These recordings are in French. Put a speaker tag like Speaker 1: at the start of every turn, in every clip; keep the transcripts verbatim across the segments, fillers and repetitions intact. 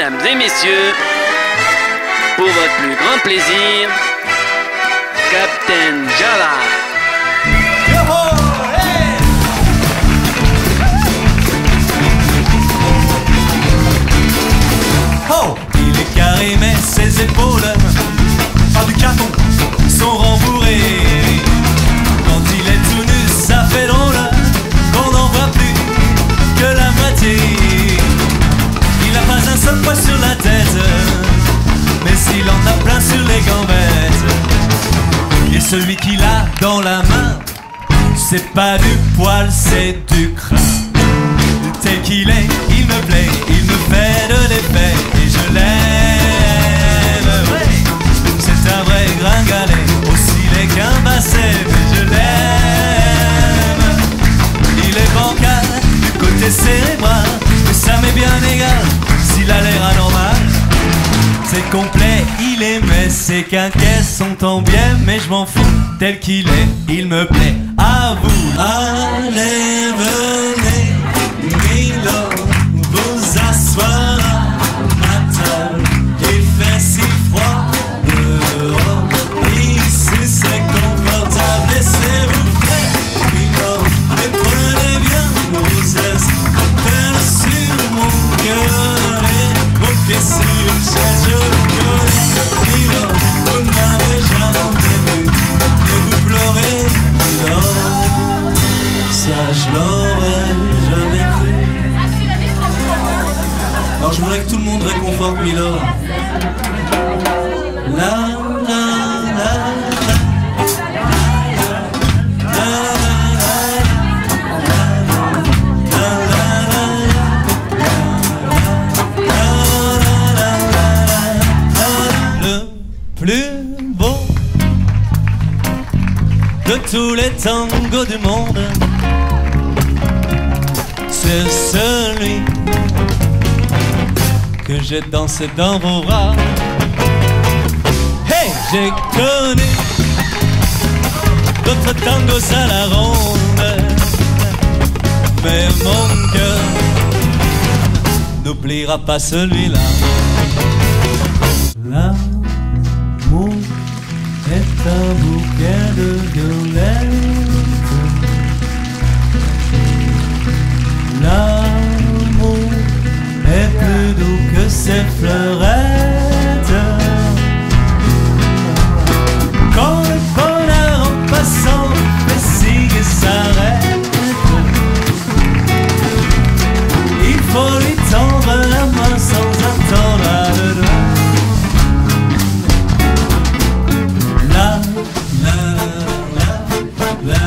Speaker 1: Mesdames et messieurs, pour votre plus grand plaisir, Captain Jala.
Speaker 2: Oh, il est carré mais ses épaules, pas du carton, sont rembourrées. Quand il est tout nu, ça fait drôle, qu'on n'en voit plus que la moitié. Il n'a pas un seul poil sur la tête, mais s'il en a plein sur les gambettes. Et celui qu'il a dans la main, c'est pas du poil, c'est du crin. Tel qu'il est, il me plaît, il me fait de l'effet et je l'aime. Ouais. C'est un vrai gringalet, aussi laid qu'un basset, mais je l'aime. Il est bancal, du côté cérébral, mais ça m'est bien égal s'il a l'air anormal. C'est complet, il est, mais ses quinquets sont en bien, mais je m'en fous, tel qu'il est, il me plaît. À vous, allez, venez. Milo, vous asseoir à table. Il fait si froid dehors, ici c'est confortable. Laissez-vous faire, Milo, et prenez bien vos aises. Pelle sur mon cœur et vos pieds sur une chaise. Je vous connais, Milo, vous n'avez jamais vu et vous pleurez, Milo. Ça je l'aurais jamais cru. Alors je voudrais que tout le monde réconforte Milo. La la la la Le plus beau de tous les tangos du monde, c'est celui que j'ai dansé dans vos bras. Hey, j'ai connu d'autres tangos à la ronde, mais mon cœur n'oubliera pas celui-là. L'amour est un bouquet de violettes. L'amour est plus doux que ces fleurettes. Quand le bonheur en passant fait signe et s'arrête, il faut lui tendre la main sans attendre à le doigt. La la la la la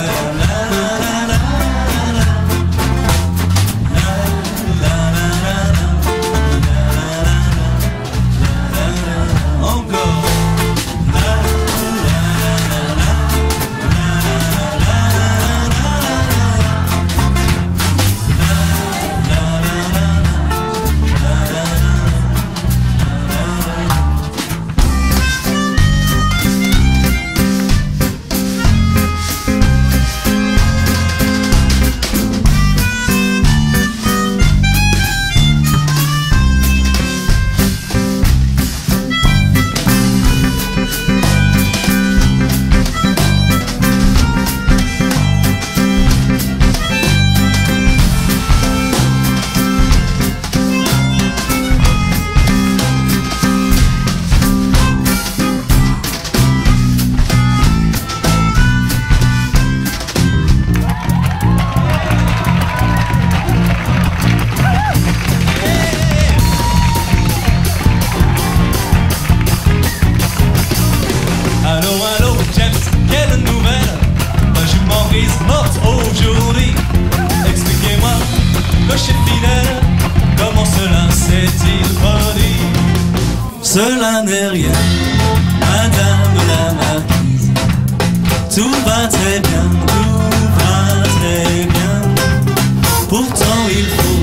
Speaker 2: morte aujourd'hui. Expliquez-moi, cocher fidèle, comment cela s'est-il produit? Cela n'est rien, madame la marquise. Tout va très bien, tout va très bien. Pourtant il faut